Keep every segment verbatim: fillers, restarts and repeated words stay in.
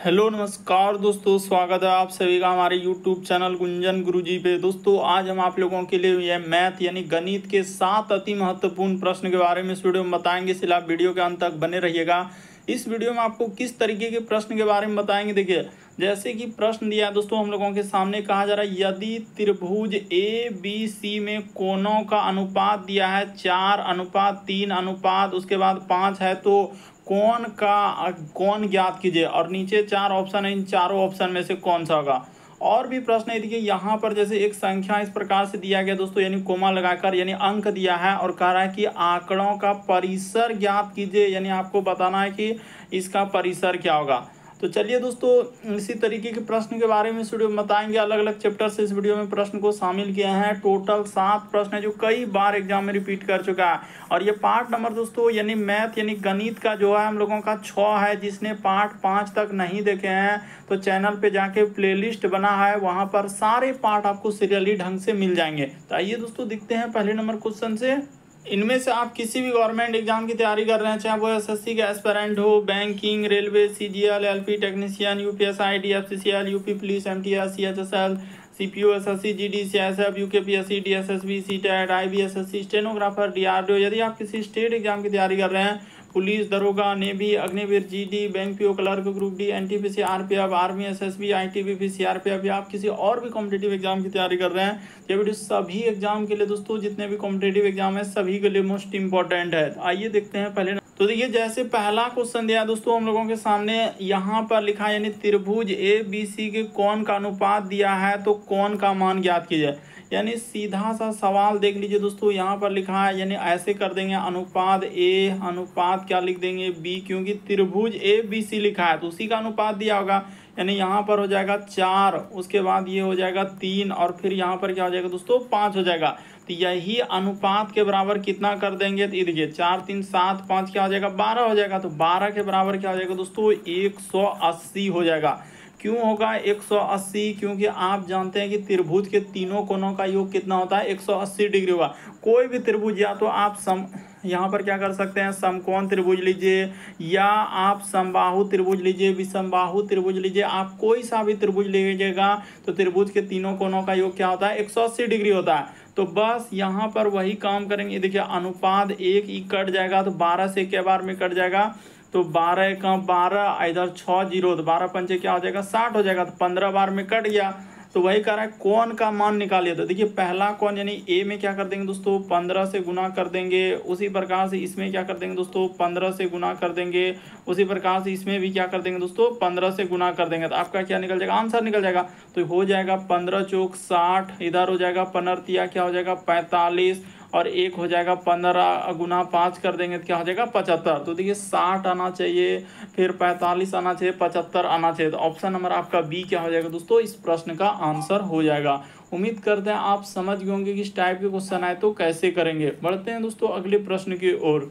Hello नमस्कार दोस्तों, स्वागत है आप सभी का हमारे यूट्यूब चैनल गुंजन गुरुजी पे। दोस्तों आज हम आप लोगों के लिए यह मैथ यानी गणित के सात अति महत्वपूर्ण प्रश्न के बारे में इस वीडियो में बताएंगे, इसलिए आप वीडियो के अंत तक बने रहिएगा। इस वीडियो में आपको किस तरीके के प्रश्न के बारे में बताएंगे, देखिए जैसे कि प्रश्न दिया है दोस्तों हम लोगों के सामने, कहा जा रहा है यदि त्रिभुज ए बी सी में कोणों का अनुपात दिया है चार अनुपात तीन अनुपात उसके बाद पाँच है तो कौन का कौन ज्ञात कीजिए। और नीचे चार ऑप्शन है, इन चारों ऑप्शन में से कौन सा होगा। और भी प्रश्न है, देखिए यहाँ पर जैसे एक संख्या इस प्रकार से दिया गया दोस्तों, यानी कोमा लगाकर यानी अंक दिया है और कह रहा है कि आंकड़ों का परिसर ज्ञात कीजिए, यानी आपको बताना है कि इसका परिसर क्या होगा। तो चलिए दोस्तों इसी तरीके के प्रश्न के बारे में इस वीडियो में बताएंगे। अलग अलग चैप्टर से इस वीडियो में प्रश्न को शामिल किए हैं। टोटल सात प्रश्न है जो कई बार एग्जाम में रिपीट कर चुका है। और ये पार्ट नंबर दोस्तों यानी मैथ यानी गणित का जो है हम लोगों का छः है। जिसने पार्ट पाँच तक नहीं देखे हैं तो चैनल पे जाके प्लेलिस्ट बना है, वहाँ पर सारे पार्ट आपको सीरियली ढंग से मिल जाएंगे। तो आइए दोस्तों देखते हैं पहले नंबर क्वेश्चन से। इनमें से आप किसी भी गवर्नमेंट एग्जाम की तैयारी कर रहे हैं, चाहे वो एसएससी का एस्पिरेंट हो, banking, railway, CGL, LP technician, UPSI, DFCCL, UP police, MTS, CHSL, CPO, SSC, GD, CSF, UKPSC, DSSB, CTET, IBSSC, stenographer, DRDO. यदि आप किसी स्टेट एग्जाम की तैयारी कर रहे हैं, पुलिस, दरोगा, navy, Agniveer, GD, bank PO clerk, group D, NTPC, RPF, army, SSB, ITBP, CRPF, या आप किसी और भी कॉम्पिटिटिव एग्जाम की तैयारी कर रहे हैं, ये वीडियो सभी एग्जाम के लिए दोस्तों, जितने भी कॉम्पिटिटिव एग्जाम है सभी के लिए मोस्ट इंपॉर्टेंट है। तो आइए देखते हैं पहले। तो देखिए जैसे पहला क्वेश्चन दिया दोस्तों हम लोगों के सामने, यहाँ पर लिखा है यानी त्रिभुज ए बी सी के कोण का अनुपात दिया है तो कोण का मान ज्ञात कीजिए। यानी सीधा सा सवाल देख लीजिए दोस्तों, यहाँ पर लिखा है यानी ऐसे कर देंगे अनुपात ए अनुपात क्या लिख देंगे बी, क्योंकि त्रिभुज ए बी सी लिखा है तो उसी का अनुपात दिया होगा। यानी यहाँ पर हो जाएगा चार, उसके बाद ये हो जाएगा तीन और फिर यहाँ पर क्या हो जाएगा दोस्तों पाँच हो जाएगा। तो यही अनुपात के बराबर कितना कर देंगे, तो ये देखिए चार तीन सात पाँच क्या हो जाएगा बारह हो जाएगा। तो बारह के बराबर क्या हो जाएगा दोस्तों एक सौ अस्सी हो जाएगा। क्यों होगा एक सौ अस्सी, क्योंकि आप जानते हैं कि त्रिभुज के तीनों कोणों का योग कितना होता है एक सौ अस्सी डिग्री होगा। कोई भी त्रिभुज या तो आप सम यहाँ पर क्या कर सकते हैं समकोण त्रिभुज लीजिए, या आप समबाहु त्रिभुज लीजिए, विषमबाहु त्रिभुज लीजिए, आप कोई सा भी त्रिभुज लीजिएगा तो त्रिभुज के तीनों कोणों का योग क्या होता है एक सौ अस्सी डिग्री होता है। तो बस यहाँ पर वही काम करेंगे। देखिए अनुपात एक ही कट जाएगा तो बारह से क्या बार में कट जाएगा, तो बारह का बारह इधर छः जीरो तो बारह पंचे क्या हो जाएगा साठ हो जाएगा, तो पंद्रह बार में कट गया। तो वही कह रहा है कोण का मान निकालिए। तो देखिए पहला कोण यानी ए में क्या कर देंगे दोस्तों पंद्रह से गुना कर देंगे, उसी प्रकार से इसमें क्या कर देंगे दोस्तों पंद्रह से गुना कर देंगे, उसी प्रकार से इसमें भी क्या कर देंगे दोस्तों पंद्रह से गुना कर देंगे। तो आपका क्या निकल जाएगा आंसर निकल जाएगा। तो हो जाएगा पंद्रह चौक साठ, इधर हो जाएगा पनरतिया क्या हो जाएगा पैंतालीस, और एक हो जाएगा पंद्रह गुना पाँच कर देंगे तो क्या हो जाएगा पचहत्तर। तो देखिए साठ आना चाहिए, फिर पैंतालीस आना चाहिए, पचहत्तर आना चाहिए। तो ऑप्शन नंबर आपका बी क्या हो जाएगा दोस्तों इस प्रश्न का आंसर हो जाएगा। उम्मीद करते हैं आप समझ गए होंगे कि इस टाइप के क्वेश्चन आए तो कैसे करेंगे। बढ़ते हैं दोस्तों अगले प्रश्न की ओर।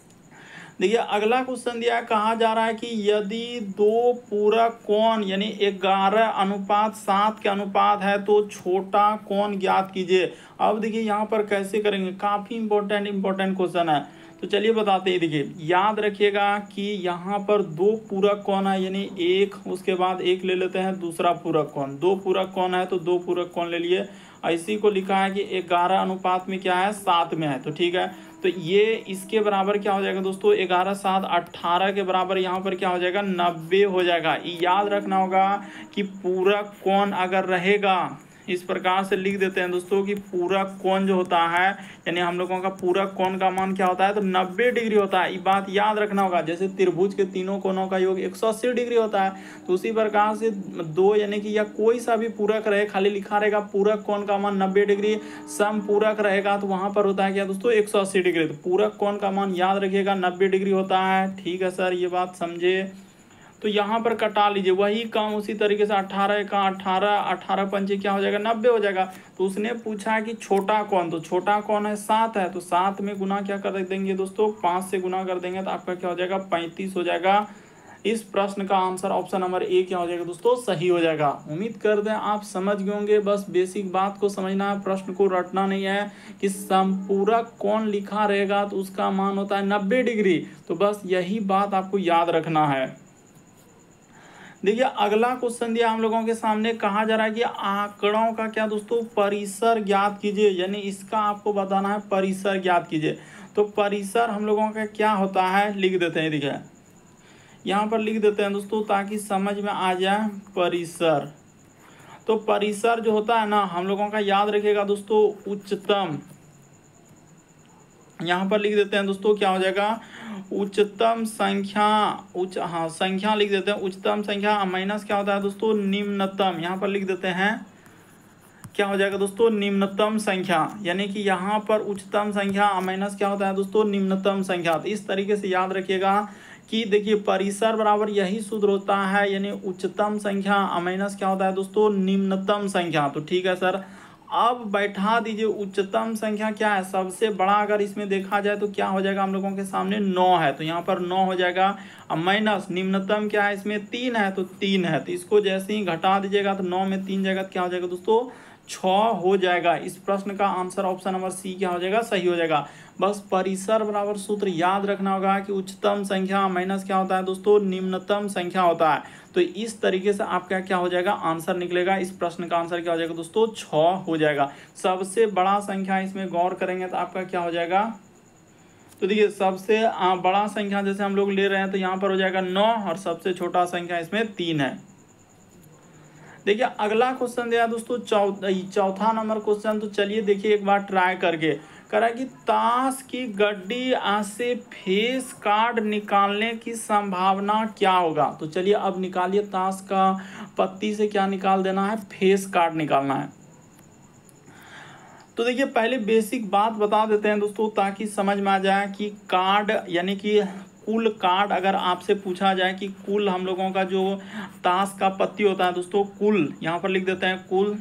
देखिए अगला क्वेश्चन दिया है, कहा जा रहा है कि यदि दो पूरक कोण यानी ग्यारह अनुपात सात के अनुपात है तो छोटा कोण ज्ञात कीजिए। अब देखिए यहाँ पर कैसे करेंगे, काफ़ी इंपॉर्टेंट इंपॉर्टेंट क्वेश्चन है। तो चलिए बताते हैं। देखिए याद रखिएगा कि यहाँ पर दो पूरक कोण है, यानी एक उसके बाद एक ले लेते हैं दूसरा पूरक कोण। दो पूरक कोण है तो दो पूरक कोण ले लिए। इसी को लिखा है कि ग्यारह अनुपात में क्या है सात में है, तो ठीक है। तो ये इसके बराबर क्या हो जाएगा दोस्तों ग्यारह सात अट्ठारह के बराबर यहाँ पर क्या हो जाएगा नब्बे हो जाएगा। याद रखना होगा कि पूरक कोण अगर रहेगा, इस प्रकार से लिख देते हैं दोस्तों कि पूरक कोण जो होता है यानी हम लोगों का पूरक कोण का मान क्या होता है तो नब्बे डिग्री होता है। ये बात याद रखना होगा। जैसे त्रिभुज के तीनों कोणों का योग एक सौ अस्सी डिग्री होता है, तो उसी प्रकार से दो यानी कि या कोई सा भी पूरक रहे, खाली लिखा रहेगा पूरक कोण का मान नब्बे डिग्री, सम पूरक रहेगा तो वहां पर होता है क्या दोस्तों एक सौ अस्सी डिग्री। तो पूरक कोण का मान याद रखिएगा नब्बे डिग्री होता है। ठीक है सर, ये बात समझे। तो यहाँ पर कटा लीजिए वही काम उसी तरीके से अट्ठारह का अट्ठारह अट्ठारह पंचे क्या हो जाएगा नब्बे हो जाएगा। तो उसने पूछा कि छोटा कौन, तो छोटा कौन है सात है, तो सात में गुना क्या कर देंगे दोस्तों पाँच से गुना कर देंगे तो आपका क्या हो जाएगा पैंतीस हो जाएगा। इस प्रश्न का आंसर ऑप्शन नंबर ए क्या हो जाएगा दोस्तों सही हो जाएगा। उम्मीद करते हैं आप समझ गए होंगे। बस बेसिक बात को समझना है, प्रश्न को रटना नहीं है कि संपूरक कोण लिखा रहेगा तो उसका मान होता है नब्बे डिग्री। तो बस यही बात आपको याद रखना है। देखिए अगला क्वेश्चन दिया हम लोगों के सामने, कहा जा रहा है कि आंकड़ों का क्या दोस्तों परिसर ज्ञात कीजिए, यानी इसका आपको बताना है परिसर ज्ञात कीजिए। तो परिसर हम लोगों का क्या होता है लिख देते हैं, देखिए यहाँ पर लिख देते हैं दोस्तों ताकि समझ में आ जाए परिसर। तो परिसर जो होता है ना हम लोगों का याद रखिएगा दोस्तों उच्चतम, यहाँ पर लिख देते हैं दोस्तों क्या हो जाएगा उच्चतम संख्या, उच्च हाँ संख्या लिख देते हैं उच्चतम संख्या माइनस क्या होता है दोस्तों निम्नतम, यहाँ पर लिख देते हैं क्या हो जाएगा दोस्तों निम्नतम संख्या, यानी कि यहाँ पर उच्चतम संख्या माइनस क्या होता है दोस्तों निम्नतम संख्या। तो इस तरीके से याद रखिएगा कि देखिए परिसर बराबर यही सूत्र होता है, यानी उच्चतम संख्या माइनस क्या होता है दोस्तों निम्नतम संख्या। तो ठीक है सर, अब बैठा दीजिए उच्चतम संख्या क्या है सबसे बड़ा, अगर इसमें देखा जाए तो क्या हो जाएगा हम लोगों के सामने नौ है, तो यहाँ पर नौ हो जाएगा। अब माइनस निम्नतम क्या है इसमें तीन है, तो तीन है, तो इसको जैसे ही घटा दीजिएगा तो नौ में तीन जाएगा तो क्या हो जाएगा दोस्तों छः हो जाएगा। इस प्रश्न का आंसर ऑप्शन नंबर सी क्या हो जाएगा सही हो जाएगा। बस परिसर बराबर सूत्र याद रखना होगा कि उच्चतम संख्या माइनस क्या होता है दोस्तों निम्नतम संख्या होता है। तो इस तरीके से आपका क्या हो जाएगा आंसर निकलेगा। इस प्रश्न का आंसर क्या हो जाएगा दोस्तों छः हो जाएगा। सबसे बड़ा संख्या इसमें गौर करेंगे तो आपका क्या हो जाएगा, तो देखिए सबसे बड़ा संख्या जैसे हम लोग ले रहे हैं तो यहाँ पर हो जाएगा नौ और सबसे छोटा संख्या इसमें तीन है। देखिए अगला क्वेश्चन दिया दोस्तों चौथा नंबर क्वेश्चन। तो चलिए देखिए एक बार ट्राई करके करा कि ताश की गड्डी से फेस कार्ड निकालने की संभावना क्या होगा। तो चलिए अब निकालिए, ताश का पत्ती से क्या निकाल देना है फेस कार्ड निकालना है। तो देखिए पहले बेसिक बात बता देते हैं दोस्तों ताकि समझ में आ जाए कि कार्ड यानी कि कुल कार्ड अगर आपसे पूछा जाए कि कुल हम लोगों का जो ताश का पत्ती होता है दोस्तों कुल, यहाँ पर लिख देते हैं कुल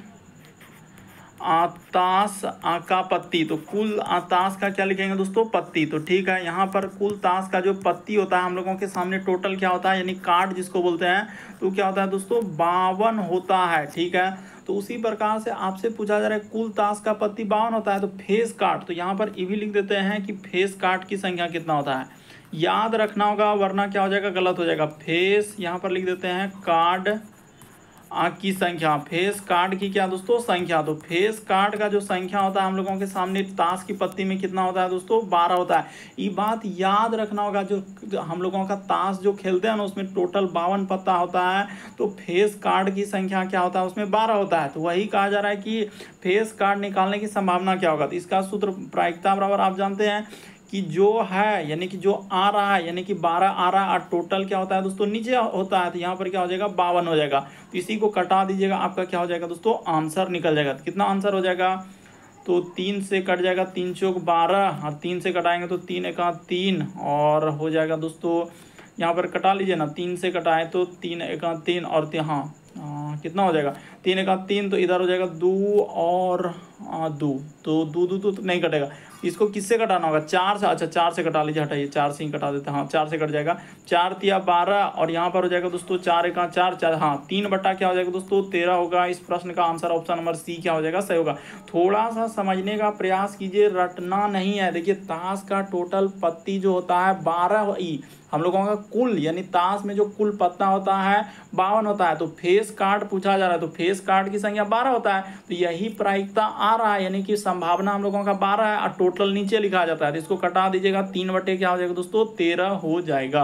ताश का पत्ती। तो कुल ताश का क्या लिखेंगे दोस्तों पत्ती। तो ठीक है, यहाँ पर कुल ताश का जो पत्ती होता है हम लोगों के सामने टोटल क्या होता है यानी कार्ड जिसको बोलते हैं, तो क्या होता है दोस्तों बावन होता है। ठीक है, तो उसी प्रकार से आपसे पूछा जा रहा है कुल ताश का पत्ती बावन होता है तो फेस कार्ड, तो यहाँ पर ये भी लिख देते हैं कि फेस कार्ड की संख्या कितना होता है, याद रखना होगा वरना क्या हो जाएगा गलत हो जाएगा। फेस यहाँ पर लिख देते हैं कार्ड की संख्या, फेस कार्ड की क्या दोस्तों संख्या। तो फेस कार्ड का जो संख्या होता है हम लोगों के सामने ताश की पत्ती में कितना होता है दोस्तों बारह होता है। ये बात याद रखना होगा, जो, जो हम लोगों का ताश जो खेलते हैं ना उसमें टोटल बावन पत्ता होता है तो फेस कार्ड की संख्या क्या होता है उसमें बारह होता है। तो वही कहा जा रहा है कि फेस कार्ड निकालने की संभावना क्या होगा। तो इसका सूत्र प्रायिकता बराबर आप जानते हैं कि जो है यानी कि जो आ रहा है यानी कि बारह आ रहा है और टोटल क्या होता है दोस्तों नीचे होता है, तो यहाँ पर क्या हो जाएगा बावन हो जाएगा। तो इसी को कटा दीजिएगा, आपका क्या हो जाएगा दोस्तों आंसर निकल जाएगा। तो कितना आंसर हो जाएगा, तो तीन से कट जाएगा, तीन चौक बारह और तीन से कटाएंगे तो तीन एका तीन और हो जाएगा दोस्तों यहाँ पर कटा लीजिए ना, तीन से कटाए तो तीन एका तीन और हाँ कितना हो जाएगा तीन एका तीन, तो इधर हो जाएगा दो और दो, तो दो दो तो नहीं कटेगा। इसको किससे कटाना होगा चार से, अच्छा चार से कटा लीजिए, हटाइए चार से ही कटा देते हैं, हाँ चार से कट जाएगा। चार तिया बारह और यहाँ पर हो जाएगा दोस्तों चार एका चार चार हाँ तीन बट्टा क्या हो जाएगा दोस्तों तेरह होगा। इस प्रश्न का आंसर ऑप्शन नंबर सी क्या हो जाएगा सही होगा। थोड़ा सा समझने का प्रयास कीजिए, रटना नहीं है। देखिए ताश का टोटल पत्ती जो होता है बारह ई हम लोगों का कुल यानी ताश में जो कुल पत्ता होता है बावन होता है, तो फेस कार्ड पूछा जा रहा है तो फेस कार्ड की संख्या बारह होता है। तो यही प्रायिकता आ रहा है यानी कि संभावना हम लोगों का बारह है और टोटल नीचे लिखा जाता है, तो इसको कटा दीजिएगा, तीन बटे क्या हो जाएगा दोस्तों तेरह हो जाएगा।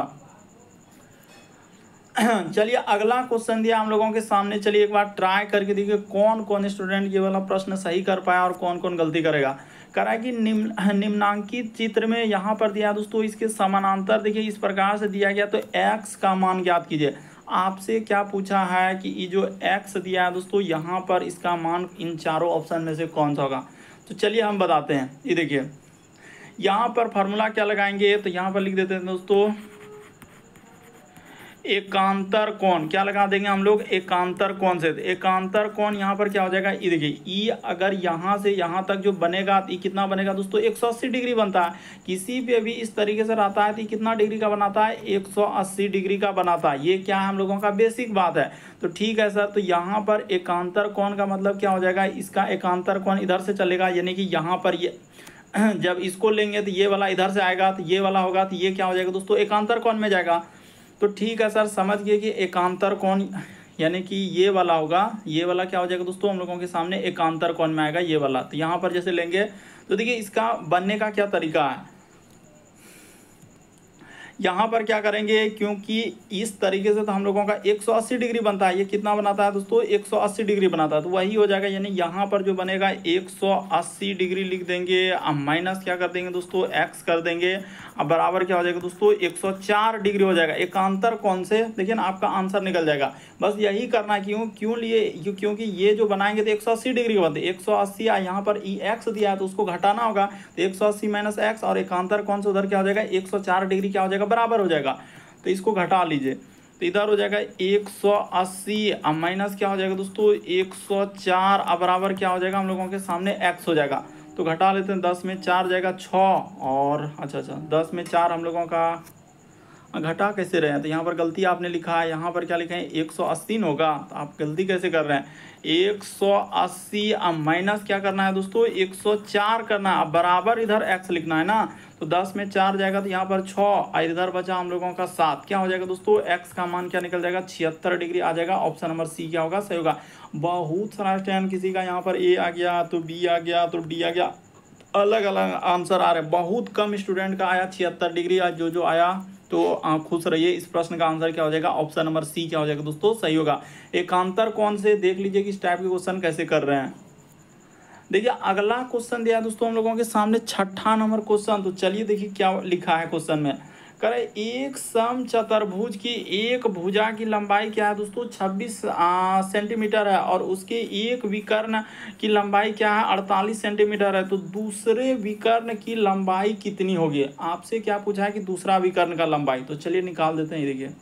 चलिए अगला क्वेश्चन दिया हम लोगों के सामने, चलिए एक बार ट्राई करके देखिए कौन कौन स्टूडेंट ये वाला प्रश्न सही कर पाया और कौन कौन गलती करेगा। करा कि निम्न निम्नांकित चित्र में यहाँ पर दिया दोस्तों इसके समानांतर देखिए इस प्रकार से दिया गया, तो x का मान ज्ञात कीजिए। आपसे क्या पूछा है कि ये जो x दिया है दोस्तों यहाँ पर इसका मान इन चारों ऑप्शन में से कौन सा होगा। तो चलिए हम बताते हैं, ये देखिए यहाँ पर फॉर्मूला क्या लगाएंगे, तो यहाँ पर लिख देते हैं दोस्तों एकांतर कोण, क्या लगा देंगे हम लोग एकांतर कोण से। एकांतर कोण यहाँ पर क्या हो जाएगा, ये देखिए ई अगर यहाँ से यहाँ तक जो बनेगा तो कितना बनेगा दोस्तों एक सौ अस्सी डिग्री बनता है। किसी पे भी इस तरीके से रहता है तो कितना डिग्री का बनाता है एक सौ अस्सी डिग्री का बनाता है। ये क्या है हम लोगों का बेसिक बात है। तो ठीक है सर, तो यहाँ पर एकांतर कोण का मतलब क्या हो जाएगा, इसका एकांतर कोण इधर से चलेगा यानी कि यहाँ पर ये जब इसको लेंगे तो ये वाला इधर से आएगा तो ये वाला होगा, तो ये क्या हो जाएगा दोस्तों एकांतर कोण में जाएगा। तो ठीक है सर, समझ गए कि एकांतर कोण यानी कि ये वाला होगा, ये वाला क्या हो जाएगा दोस्तों हम लोगों के सामने एकांतर कोण में आएगा ये वाला। तो यहाँ पर जैसे लेंगे तो देखिए इसका बनने का क्या तरीका है, यहाँ पर क्या करेंगे, क्योंकि इस तरीके से तो हम लोगों का एक सौ अस्सी डिग्री बनता है, ये कितना बनाता है दोस्तों एक सौ अस्सी डिग्री बनाता है, तो वही हो जाएगा। यानी यहाँ पर जो बनेगा एक सौ अस्सी डिग्री लिख देंगे, अब माइनस क्या कर देंगे दोस्तों एक्स कर देंगे, अब बराबर क्या हो जाएगा दोस्तों एक सौ चार डिग्री हो जाएगा। एकांतर कौन से, देखिए ना आपका आंसर निकल जाएगा। बस यही करना, क्यों क्यों लिए क्योंकि ये जो बनाएंगे तो एक सौ अस्सी डिग्री बनते, एक सौ अस्सी यहाँ पर ई एक्स दिया है तो उसको घटाना होगा, तो एक सौ अस्सी माइनस एक्स और एकांतर कौन से उधर क्या हो जाएगा एक सौ चार डिग्री क्या हो जाएगा बराबर हो जाएगा। तो इसको घटा लीजिए, तो इधर हो जाएगा एक सौ अस्सी अब माइनस क्या हो जाएगा दोस्तों एक सौ चार, अब बराबर क्या हो जाएगा हम लोगों के सामने x हो जाएगा। तो घटा लेते हैं, दस में चार जाएगा छः, और अच्छा अच्छा दस में चार हम लोगों का घटा कैसे रहे हैं, तो यहाँ पर गलती आपने लिखा है, यहाँ पर क्या लिखा है एक सौ अस्सी होगा, तो आप गलती कैसे कर रहे हैं एक सौ अस्सी अब माइनस क्या करना है दोस्तों एक सौ चार करना है, अब बराबर इधर x लिखना है ना, तो दस में चार जाएगा तो यहाँ पर छः और इधर बचा हम लोगों का सात, क्या हो जाएगा दोस्तों x का मान क्या निकल जाएगा छिहत्तर डिग्री आ जाएगा। ऑप्शन नंबर सी क्या होगा सही होगा। बहुत सारा स्टैंड किसी का यहाँ पर ए आ गया तो बी आ गया तो डी आ गया, अलग अलग आंसर आ रहे हैं। बहुत कम स्टूडेंट का आया छिहत्तर डिग्री, आज जो जो आया तो खुश रहिए। इस प्रश्न का आंसर क्या हो जाएगा ऑप्शन नंबर सी क्या हो जाएगा दोस्तों सही होगा। एकांतर कौन से, देख लीजिए कि इस टाइप के क्वेश्चन कैसे कर रहे हैं। देखिए अगला क्वेश्चन दिया है दोस्तों हम लोगों के सामने छठा नंबर क्वेश्चन, तो चलिए देखिए क्या लिखा है क्वेश्चन में। करे एक सम चतुर्भुज की एक भुजा की लंबाई क्या है दोस्तों छब्बीस सेंटीमीटर है और उसके एक विकर्ण की लंबाई क्या है अड़तालीस सेंटीमीटर है, तो दूसरे विकर्ण की लंबाई कितनी होगी। आपसे क्या पूछा है कि दूसरा विकर्ण का लंबाई, तो चलिए निकाल देते हैं। देखिए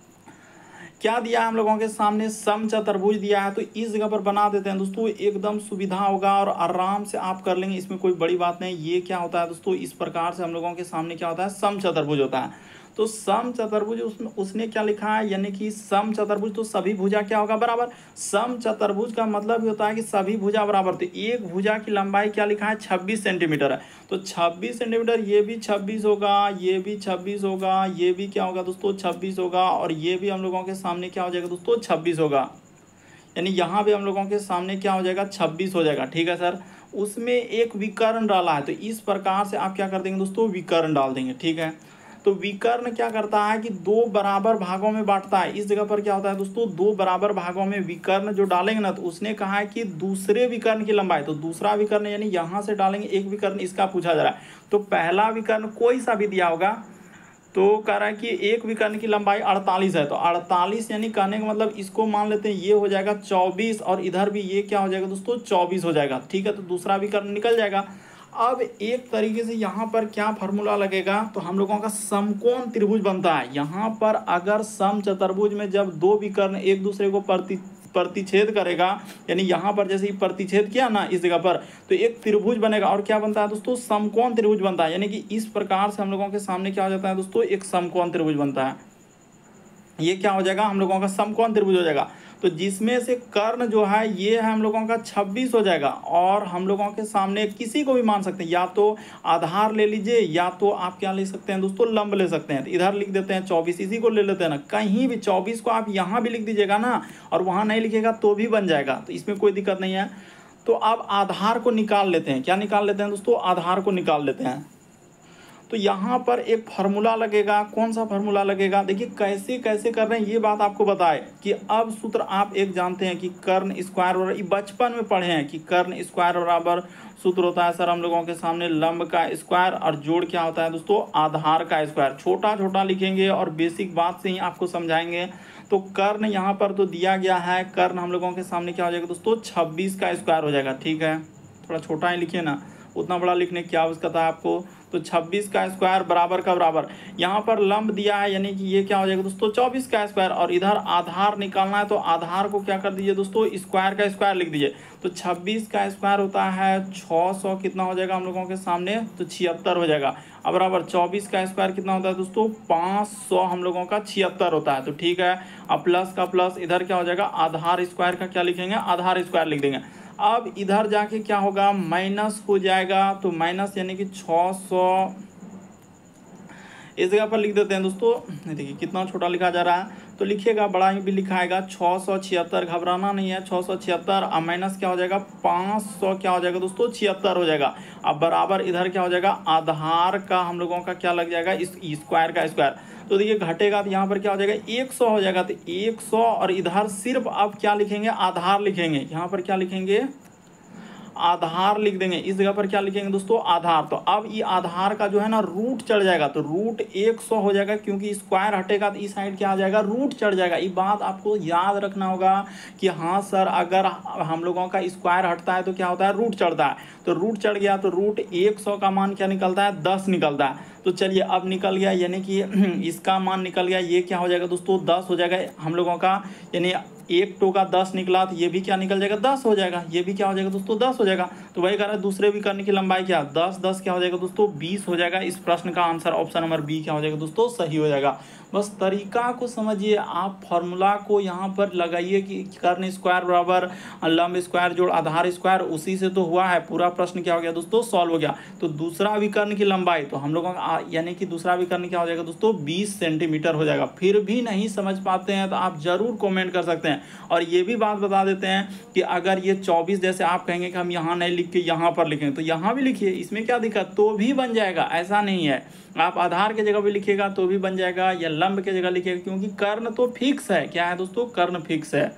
क्या दिया है हम लोगों के सामने सम चतुर्भुज दिया है, तो इस जगह पर बना देते हैं दोस्तों, एकदम सुविधा होगा और आराम से आप कर लेंगे, इसमें कोई बड़ी बात नहीं। ये क्या होता है दोस्तों इस प्रकार से हम लोगों के सामने क्या होता है सम चतुर्भुज होता है। तो सम चतुर्भुज उसमें उसने क्या लिखा है, यानी कि सम चतुर्भुज तो सभी भुजा क्या होगा बराबर। सम चतुर्भुज का मतलब ही होता है कि सभी भुजा बराबर, तो एक भुजा की लंबाई क्या लिखा है छब्बीस सेंटीमीटर है, तो छब्बीस सेंटीमीटर, ये भी छब्बीस होगा, ये भी छब्बीस होगा, ये भी क्या होगा दोस्तों छब्बीस होगा, और ये भी हम लोगों के सामने क्या हो जाएगा दोस्तों छब्बीस होगा। यानी यहाँ भी हम लोगों के सामने क्या हो जाएगा छब्बीस हो जाएगा। ठीक है सर, उसमें एक विकर्ण डाला है, तो इस प्रकार से आप क्या कर देंगे दोस्तों विकर्ण डाल देंगे। ठीक है, तो विकर्ण क्या करता है कि दो बराबर भागों में बांटता है। इस जगह पर क्या होता है दोस्तों दो बराबर भागों में विकर्ण जो डालेंगे ना, तो उसने कहा है कि दूसरे विकर्ण की लंबाई, तो दूसरा विकर्ण यानी यहाँ से डालेंगे एक विकर्ण, इसका पूछा जा रहा है। तो पहला विकर्ण कोई सा भी दिया होगा, तो कह रहा है कि एक विकर्ण की लंबाई अड़तालीस है, तो अड़तालीस यानी कहने का मतलब इसको मान लेते हैं ये हो जाएगा चौबीस, और इधर भी ये क्या हो जाएगा दोस्तों चौबीस हो जाएगा। ठीक है, तो दूसरा विकर्ण निकल जाएगा। अब एक तरीके से यहाँ पर क्या फार्मूला लगेगा, तो हम लोगों का समकोण त्रिभुज बनता है। यहाँ पर अगर सम चतुर्भुज में जब दो विकर्ण एक दूसरे को प्रति प्रतिच्छेद करेगा, यानी यहाँ पर जैसे ही प्रतिच्छेद किया ना इस जगह पर, तो एक त्रिभुज बनेगा, और क्या बनता है दोस्तों समकोण त्रिभुज बनता है। यानी कि इस प्रकार से हम लोगों के सामने क्या हो जाता है दोस्तों एक समकोण त्रिभुज बनता है। ये क्या हो जाएगा हम लोगों का समकोण त्रिभुज हो जाएगा। तो जिसमें से कर्ण जो है ये है हम लोगों का छब्बीस हो जाएगा, और हम लोगों के सामने किसी को भी मान सकते हैं, या तो आधार ले लीजिए या तो आप क्या ले सकते हैं दोस्तों लंब ले सकते हैं। तो इधर लिख देते हैं चौबीस, इसी को ले लेते हैं ना, कहीं भी चौबीस को आप यहाँ भी लिख दीजिएगा ना, और वहाँ नहीं लिखेगा तो भी बन जाएगा, तो इसमें कोई दिक्कत नहीं है। तो अब आधार को निकाल लेते हैं, क्या निकाल लेते हैं दोस्तों आधार को निकाल लेते हैं। तो यहाँ पर एक फार्मूला लगेगा, कौन सा फार्मूला लगेगा, देखिए कैसे कैसे कर रहे हैं ये बात आपको बताए कि अब सूत्र आप एक जानते हैं कि कर्ण स्क्वायर बराबर, ये बचपन में पढ़े हैं कि कर्ण स्क्वायर बराबर सूत्र होता है सर हम लोगों के सामने लंब का स्क्वायर, और जोड़ क्या होता है दोस्तों आधार का स्क्वायर। छोटा छोटा लिखेंगे और बेसिक बात से ही आपको समझाएंगे। तो कर्ण यहाँ पर तो दिया गया है, कर्ण हम लोगों के सामने क्या हो जाएगा दोस्तों छब्बीस का स्क्वायर हो जाएगा। ठीक है, थोड़ा छोटा ही लिखिए ना, उतना बड़ा लिखने की क्या आवश्यकता है आपको। तो छब्बीस का स्क्वायर बराबर का बराबर, यहाँ पर लंब दिया है यानी कि ये क्या हो जाएगा दोस्तों चौबीस का स्क्वायर, और इधर आधार निकालना है तो आधार को क्या कर दीजिए दोस्तों स्क्वायर का स्क्वायर लिख दीजिए। तो छब्बीस का स्क्वायर होता है छः सौ, कितना हो जाएगा हम लोगों के सामने तो छिहत्तर हो जाएगा। अब बराबर चौबीस का स्क्वायर कितना होता है दोस्तों पाँच सौ हम लोगों का छिहत्तर होता है। तो ठीक है, अब प्लस का प्लस इधर क्या हो जाएगा आधार स्क्वायर का क्या लिखेंगे आधार स्क्वायर लिख देंगे। अब इधर जाके क्या होगा माइनस हो जाएगा, तो माइनस यानी कि छः सौ इस जगह पर लिख देते हैं दोस्तों। देखिए कितना छोटा लिखा जा रहा है, तो लिखिएगा बड़ा ही भी लिखा आएगा छः सौ छिहत्तर, घबराना नहीं है, छः सौ छिहत्तर। अब माइनस क्या हो जाएगा, पाँच सौ क्या हो जाएगा दोस्तों, छिहत्तर हो जाएगा। अब बराबर इधर क्या हो जाएगा, आधार का हम लोगों का क्या लग जाएगा, इस स्क्वायर का स्क्वायर। तो देखिए घटेगा तो यहाँ पर क्या हो जाएगा, एक सौ हो जाएगा। तो एक सौ और इधर सिर्फ अब क्या लिखेंगे, आधार लिखेंगे। यहाँ पर क्या लिखेंगे, आधार लिख देंगे। इस जगह पर क्या लिखेंगे दोस्तों, आधार। तो अब ये आधार का जो है ना रूट चढ़ जाएगा, तो रूट एक सौ हो जाएगा, क्योंकि स्क्वायर हटेगा तो इस साइड क्या आ जाएगा, रूट चढ़ जाएगा। ये बात आपको याद रखना होगा कि हाँ सर अगर हम लोगों का स्क्वायर हटता है तो क्या होता है, रूट चढ़ता है। तो रूट चढ़ गया तो रूट एक सौ का मान क्या निकलता है, दस निकलता है। तो चलिए अब निकल गया, यानी कि इसका मान निकल गया, ये क्या हो जाएगा दोस्तों, दस हो जाएगा हम लोगों का। यानी एक टो का दस निकला तो ये भी क्या निकल जाएगा, दस हो जाएगा। ये भी क्या हो जाएगा दोस्तों, दस हो जाएगा। तो वही कह रहा है दूसरे विकर्ण की लंबाई क्या, दस दस क्या हो जाएगा दोस्तों, बीस हो जाएगा। इस प्रश्न का आंसर ऑप्शन नंबर बी क्या हो जाएगा दोस्तों, सही हो जाएगा। बस तरीका को समझिए, आप फॉर्मूला को यहाँ पर लगाइए कि कर्ण स्क्वायर बराबर लंब स्क्वायर जोड़ आधार स्क्वायर, उसी से तो हुआ है। पूरा प्रश्न क्या हो गया दोस्तों, सॉल्व हो गया। तो दूसरा विकर्ण की लंबाई तो हम लोगों का यानी कि दूसरा विकर्ण क्या हो जाएगा दोस्तों, बीस सेंटीमीटर हो जाएगा। फिर भी नहीं समझ पाते हैं तो आप जरूर कमेंट कर सकते हैं। और ये भी बात बता देते हैं कि अगर ये चौबीस जैसे आप कहेंगे कि हम यहाँ नहीं लिख के यहाँ पर लिखेंगे, तो यहाँ भी लिखिए, इसमें क्या दिक्कत, तो भी बन जाएगा। ऐसा नहीं है, आप आधार के जगह भी लिखिएगा तो भी बन जाएगा, या लंब के जगह लिखिएगा, क्योंकि कर्ण तो फिक्स है। क्या है दोस्तों, कर्ण फिक्स है।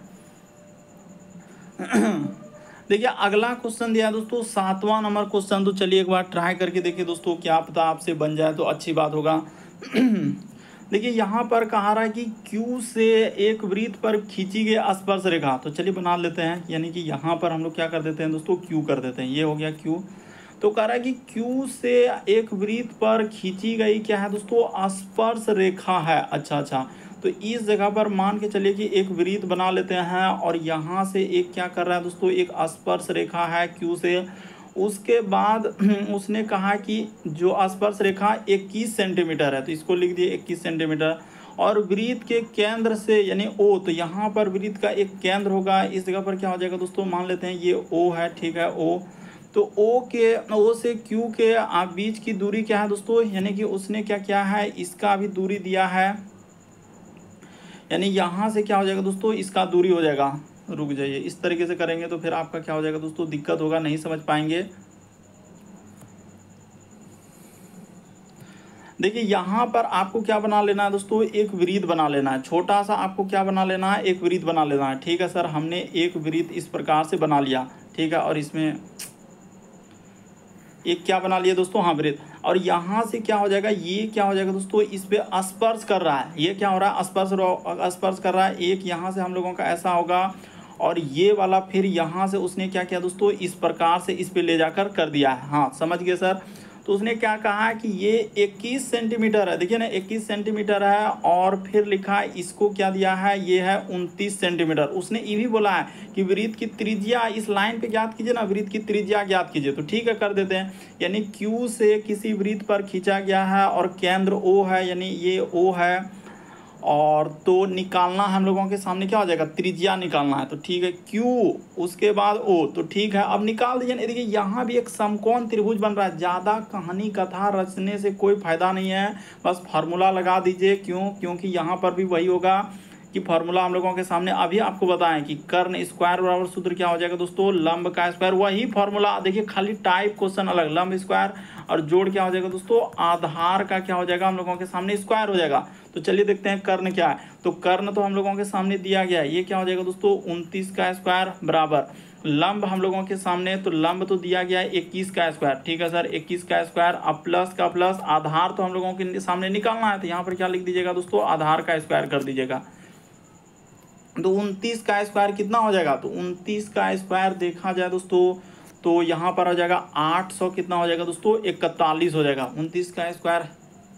देखिए अगला क्वेश्चन दिया है दोस्तों, सातवां नंबर क्वेश्चन। तो चलिए एक बार ट्राई करके देखिए दोस्तों, क्या पता आपसे बन जाए तो अच्छी बात होगा। देखिए यहाँ पर कहा रहा है कि Q से एक वृत्त पर खींची गई स्पर्श रेखा। तो चलिए बना लेते हैं, यानी कि यहाँ पर हम लोग क्या कर देते हैं दोस्तों, Q कर देते हैं। ये हो गया Q। तो कह रहा है कि Q से एक वृत्त पर खींची गई क्या है दोस्तों, स्पर्श रेखा है। अच्छा अच्छा, तो इस जगह पर मान के चलिए कि एक वृत्त बना लेते हैं, और यहाँ से एक क्या कर रहा है दोस्तों, एक स्पर्श रेखा है Q से। उसके बाद उसने कहा कि जो स्पर्श रेखा इक्कीस सेंटीमीटर है, तो इसको लिख दिए इक्कीस सेंटीमीटर। और वृत्त के केंद्र से यानी O, तो यहाँ पर वृत्त का एक केंद्र होगा। इस जगह पर क्या हो जाएगा दोस्तों, मान लेते हैं ये O है, ठीक है O। तो O के O से Q के बीच की दूरी क्या है दोस्तों, यानी कि उसने क्या किया है, इसका भी दूरी दिया है। यानी यहाँ से क्या हो जाएगा दोस्तों, इसका दूरी हो जाएगा, रुक जाइए, इस तरीके से करेंगे तो फिर आपका क्या हो जाएगा दोस्तों, दिक्कत होगा, नहीं समझ पाएंगे। देखिए यहाँ पर आपको क्या बना लेना है दोस्तों, एक वृत्त बना लेना है। छोटा सा आपको क्या बना लेना है, एक वृत्त बना लेना है। ठीक है सर, हमने एक वृत्त इस प्रकार से बना लिया, ठीक है। और इसमें एक क्या बना लिया दोस्तों, हाँ वृत्त। और यहाँ से क्या हो जाएगा, ये क्या हो जाएगा दोस्तों, इस पे स्पर्श कर रहा है। ये क्या हो रहा है, स्पर्श स्पर्श कर रहा है। एक यहाँ से हम लोगों का ऐसा होगा, और ये वाला फिर यहाँ से उसने क्या किया दोस्तों, इस प्रकार से इस पे ले जाकर कर दिया है। हाँ समझ गए सर। तो उसने क्या कहा कि ये इक्कीस सेंटीमीटर है, देखिए ना इक्कीस सेंटीमीटर है, और फिर लिखा है इसको क्या दिया है, ये है उनतीस सेंटीमीटर। उसने ये भी बोला है कि वृत्त की त्रिज्या इस लाइन पे ज्ञात कीजिए ना, वृत्त की त्रिज्या ज्ञात कीजिए। तो ठीक है कर देते हैं। यानी Q से किसी वृत्त पर खींचा गया है, और केंद्र O है, यानी ये O है, और तो निकालना हम लोगों के सामने क्या हो जाएगा, त्रिज्या निकालना है। तो ठीक है Q, उसके बाद O, तो ठीक है अब निकाल दीजिए। देखिए यहाँ भी एक समकोण त्रिभुज बन रहा है। ज़्यादा कहानी कथा रचने से कोई फायदा नहीं है, बस फार्मूला लगा दीजिए। क्यों, क्योंकि यहाँ पर भी वही होगा कि फार्मूला हम लोगों के सामने अभी आपको बताएं कि कर्ण स्क्वायर बराबर सूत्र क्या हो जाएगा दोस्तों, लंब का स्क्वायर। वही फार्मूला, देखिए खाली टाइप क्वेश्चन अलग, लंब स्क्वायर और जोड़ क्या हो जाएगा दोस्तों, आधार का क्या हो जाएगा हम लोगों के सामने, स्क्वायर हो जाएगा। तो चलिए देखते हैं कर्ण क्या है। तो कर्ण तो हम लोगों के सामने दिया गया है, ये क्या हो जाएगा दोस्तों, उनतीस का स्क्वायर बराबर लंब हम लोगों के सामने, तो लंब तो दिया गया है इक्कीस का स्क्वायर। ठीक है सर, इक्कीस का स्क्वायर, अब प्लस का प्लस, आधार तो हम लोगों के सामने निकालना है, तो यहाँ पर क्या लिख दीजिएगा दोस्तों, आधार का स्क्वायर कर दीजिएगा। तो उनतीस का स्क्वायर कितना हो जाएगा, तो उनतीस का स्क्वायर देखा जाए दोस्तों तो यहाँ पर हो जाएगा आठ सौ, कितना हो जाएगा दोस्तों, इकतालीस हो जाएगा। उनतीस का स्क्वायर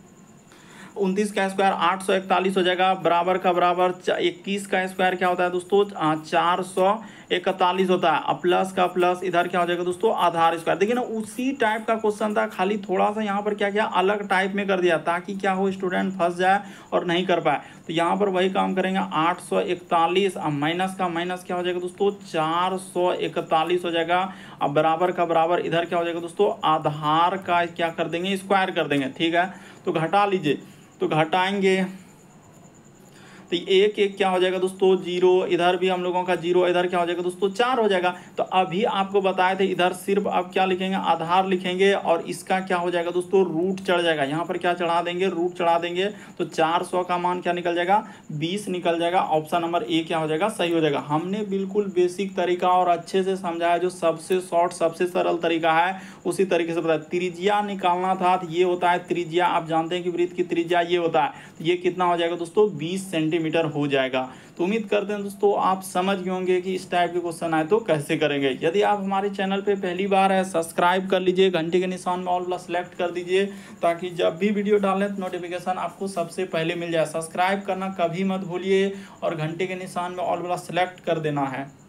उनतीस का स्क्वायर आठ सौ इकतालीस हो जाएगा, बराबर का बराबर इक्कीस का स्क्वायर क्या होता है दोस्तों, चार सौ इकतालीस होता है, अब प्लस का प्लस, इधर क्या हो जाएगा दोस्तों, आधार स्क्वायर। देखिए ना उसी टाइप का क्वेश्चन था, खाली थोड़ा सा यहाँ पर क्या किया, अलग टाइप में कर दिया, ताकि क्या हो, स्टूडेंट फंस जाए और नहीं कर पाए। तो यहाँ पर वही काम करेंगे, आठ सौ इकतालीस, अब माइनस का माइनस क्या हो जाएगा दोस्तों, चार सौ इकतालीस हो जाएगा। अब बराबर का बराबर, इधर क्या हो जाएगा दोस्तों, आधार का क्या कर देंगे, स्क्वायर कर देंगे। ठीक है, तो घटा लीजिए, तो घटाएंगे तो एक एक क्या हो जाएगा दोस्तों जीरो, इधर भी हम लोगों का जीरो, इधर क्या हो जाएगा दोस्तों चार हो जाएगा। तो अभी आपको बताए थे इधर सिर्फ अब क्या लिखेंगे आधार लिखेंगे और इसका क्या हो जाएगा दोस्तों रूट चढ़ जाएगा, यहाँ पर क्या चढ़ा देंगे रूट चढ़ा देंगे। तो चार सौ का मान क्या निकल जाएगा बीस निकल जाएगा। ऑप्शन नंबर ए क्या हो जाएगा सही हो जाएगा। हमने बिल्कुल बेसिक तरीका और अच्छे से समझाया, जो सबसे शॉर्ट सबसे सरल तरीका है उसी तरीके से बताया। त्रिज्या निकालना था तो ये होता है त्रिज्या, आप जानते हैं कि वृत्त की त्रिज्या ये होता है, तो ये कितना हो जाएगा दोस्तों बीस सेंटीमीटर हो जाएगा। तो उम्मीद करते हैं दोस्तों आप समझ गए होंगे कि इस टाइप के क्वेश्चन आए तो कैसे करेंगे। यदि आप हमारे चैनल पे पहली बार है सब्सक्राइब कर लीजिए, घंटे के निशान में ऑल प्लस सेलेक्ट कर दीजिए ताकि जब भी वीडियो डालें तो नोटिफिकेशन आपको सबसे पहले मिल जाए। सब्सक्राइब करना कभी मत भूलिए और घंटे के निशान में ऑल प्लस सेलेक्ट कर देना है।